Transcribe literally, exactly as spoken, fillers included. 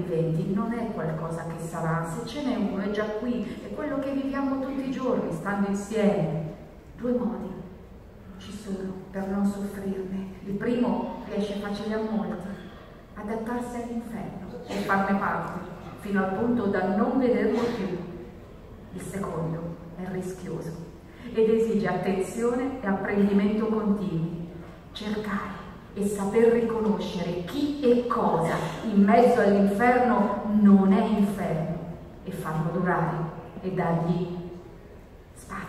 viventi non è qualcosa che sarà, se ce n'è uno è già qui, è quello che viviamo tutti i giorni, stando insieme. Due modi ci sono per non soffrirne. Il primo riesce facile a molti, adattarsi all'inferno e farne parte, fino al punto da non vederlo più. Il secondo è rischioso ed esige attenzione e apprendimento continui, cercare e saper riconoscere chi e cosa in mezzo all'inferno non è inferno e farlo durare e dargli spazio.